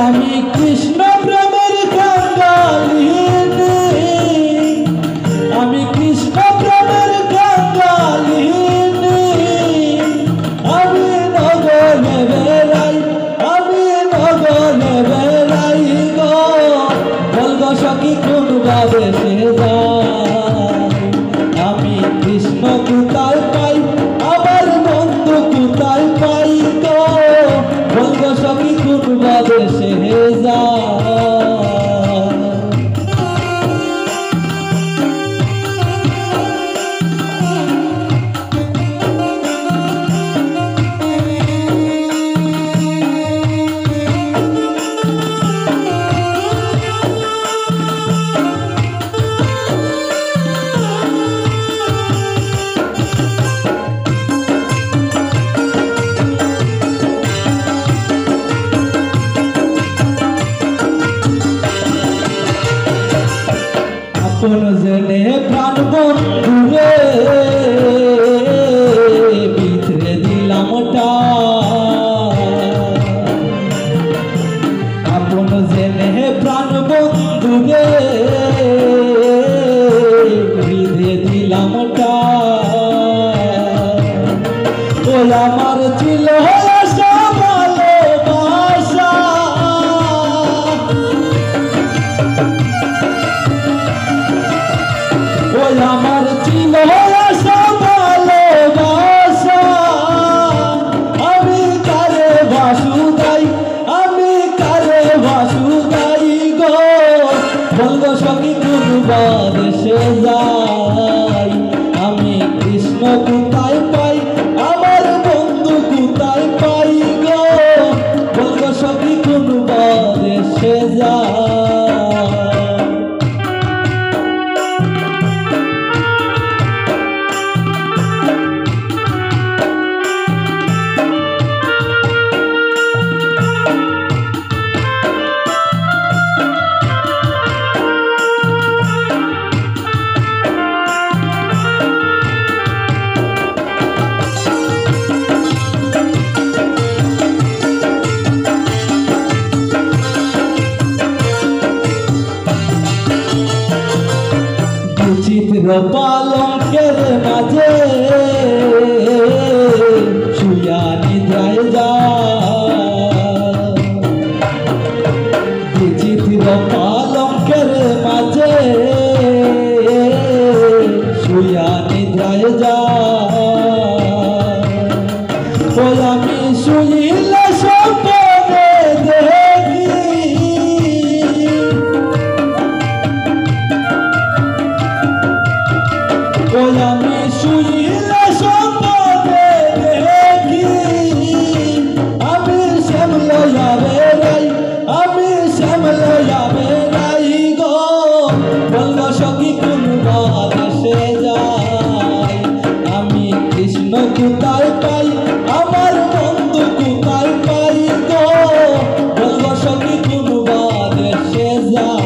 আমি কৃষ্ণ প্রেমের কাঙ্গালিনী, আমি কৃষ্ণ প্রেমের কাঙ্গালিনী, আমি নগরে বেড়াই, আমি নগরে বেড়াই গো, বলগো সখী কোন বাদেশে যাই, আমি কৃষ্ণ কোথায় পাই, আমার বন্ধু কোথায় পাই গো, বলগো সখী কোন বাদেশে যাই। আপন জেনে প্রাণ বন্ধুরে ভিতরে দিলাম আপন জেনে প্রাণ বন্ধুরে ভিতরে দিলাম ওই আমার ছিল আমার ছিল আশা ভালোবাসা, আমি কারে বাসুদাই, আমি কারে বাসুদাই গো, বলগো সখী কোন বাদেশে যাই, আমি কৃষ্ণ কোথায় পাই, আমার বন্ধু কোথায় পাই গো, বলগো সখী কোন বাদেশে যাই। চিত্র পালঙ্কের মাঝে শুয়া নিদ্রায় যায়, চিত্র পালঙ্কের মাঝে শুয়া নিদ্রায় যায়, ওই আমি শুইলে স্বপ্নে দেখি, ওই আমি শুইলে স্বপ্নে দেখি, আমি শ্যাম লইয়া বেড়াই, আমি শ্যাম লইয়া বেড়াই গো, বলগো সখী কোন বাদেশে যাই, আমি কৃষ্ণ কোথায় পাই, আমার বন্ধু কোথায় পাই গো, বলগো সখী কোন বাদেশে যাই।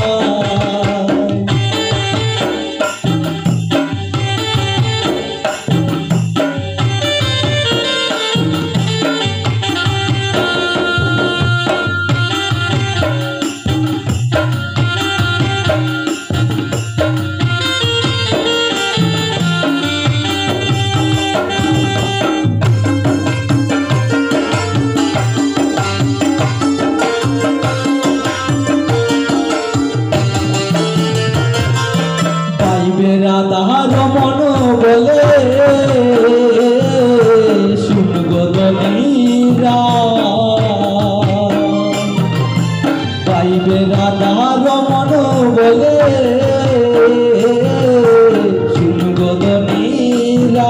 রাধার মন বলে শুনগো দলিরা, পাইবে রাধার মন বলে শুনগো দলিরা,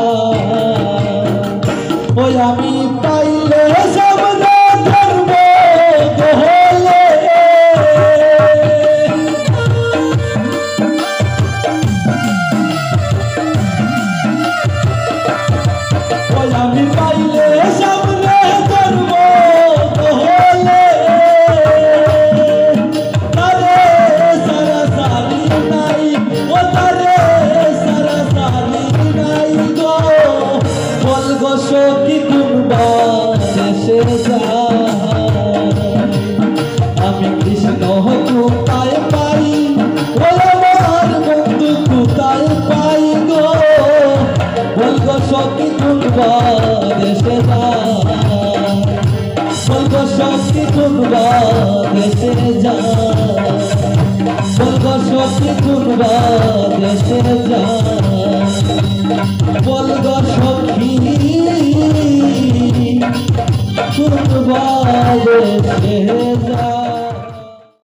ওই আমি পাইলে শব্দ ধর্ম দোহলে, আমি পাইলে সামনে ধর্ম হলে, তারে সারা সারি নাই, ও তারে সারা সারি নাই গো, বলগো সখী কোন বাদেশে যাই, কোথায় পাই, ওই আমার বন্ধু কোথায় পাই গো, বলগো সখী কোনবার এসে যায়, বলগো সখী কোনবার এসে যায়, বলগো সখী কোনবার এসে যায়, বলগো সখী কোনবার এসে যায়।